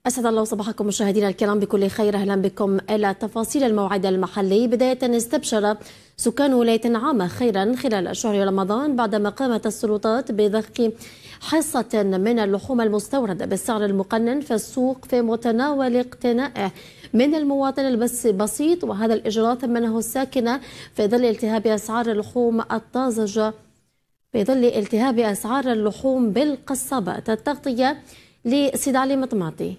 أسعد الله صباحكم مشاهدينا الكرام بكل خير. أهلا بكم إلى تفاصيل الموعد المحلي. بداية استبشر سكان ولاية عامة خيرا خلال شهر رمضان بعدما قامت السلطات بضخ حصة من اللحوم المستوردة بالسعر المقنن في السوق في متناول اقتنائه من المواطن البسيط، وهذا الإجراء ثمنه الساكنة في ظل التهاب أسعار اللحوم الطازجة بالقصابات. التغطية لسيد علي مطماطي.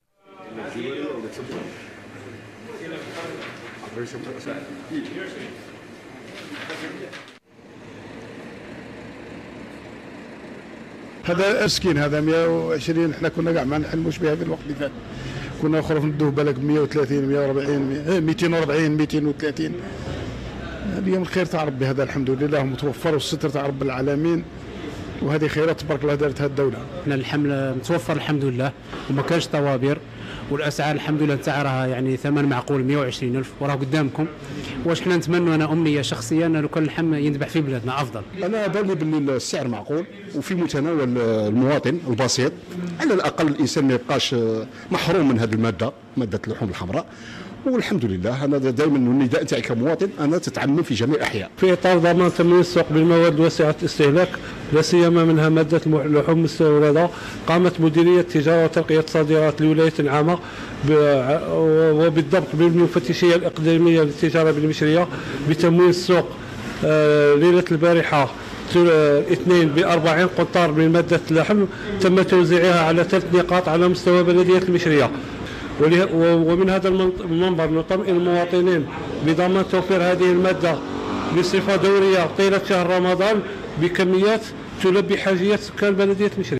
هذا اسكين، هذا 120. احنا كنا كاع ما نحلموش بها في الوقت اللي فات، كنا خروف ندوه بالك 130 140 240 230. اليوم الخير تاع ربي، هذا الحمد لله متوفر، والستر تاع رب العالمين، وهذه خيرات تبارك الله دارتها الدوله. احنا الحمل متوفر الحمد لله، وما كانش طوابير، والاسعار الحمد لله تاع راها يعني ثمن معقول 120,000 وراه قدامكم. واش حنا نتمنوا، انا امنيه شخصيه ان لو كان اللحم ينذبح في بلادنا افضل. انا بان لي باللي السعر معقول وفي متناول المواطن البسيط، على الاقل الانسان ما يبقاش محروم من هذه الماده، ماده اللحوم الحمراء. والحمد لله انا دائما النداء تاعي كمواطن انا تتعمم في جميع الاحياء. في اطار ضمان تمويل السوق بالمواد واسعه الاستهلاك، لا سيما منها ماده اللحوم المستورده، قامت مديريه التجاره وترقيه الصادرات لولايه عامه وبالضبط بالمفتشيه الاقليميه للتجاره بالمشريه بتمويل السوق ليله البارحه اثنين ب40 قطار من ماده اللحم، تم توزيعها على 3 نقاط على مستوى بلديه المشريه. ومن هذا المنبر نطمئن المواطنين بضمان توفير هذه المادة بصفة دورية طيلة شهر رمضان بكميات تلبي حاجيات سكان بلدية مشري.